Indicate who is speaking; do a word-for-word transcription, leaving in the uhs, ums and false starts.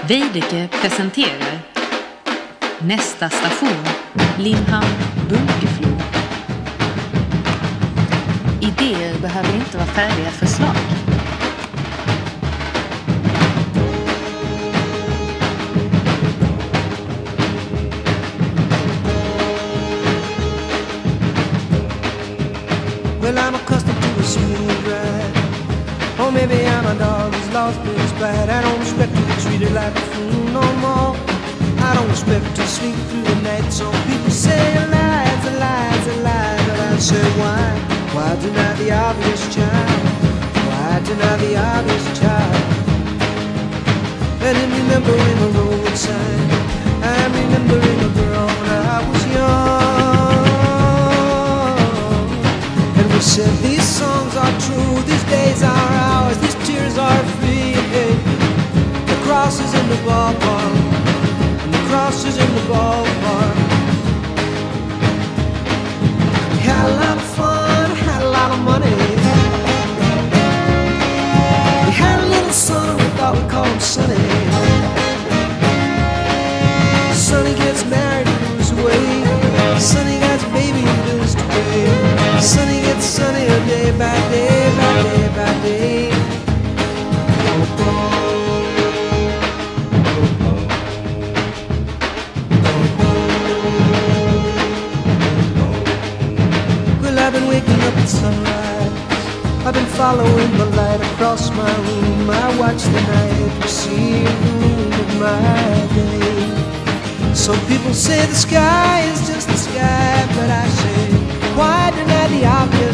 Speaker 1: Veidekke presenterar nästa station, Limhamn Bunkeflo. Idéer behöver inte vara färdiga förslag.
Speaker 2: Well, I'm accustomed to a smooth ride. Or maybe I'm a dog who's lost his pride. I don't expect to be treated like a fool no more. I don't expect to sleep through the night. Some people say lies, lies, lies. But I say why? Why deny the obvious child? Why deny the obvious child? And in remembering a road sign, I'm remembering a girl when I was young. And we said these songs are true, these days are ours, these tears are free. Hey, the cross is in the ballpark, and the cross is in the ballpark. We had a lot of fun, had a lot of money. We had a little son, we thought we'd call him Sonny. Sonny gets married and moves away. Sonny got a baby and bills to pay. Sonny gets sunnier day by day, by day, by day. Well, I've been waking up at sunrise. I've been following the light across my room. I watch the night receive the moon of my day. Some people say the sky is just the sky, but I say, why deny the obvious?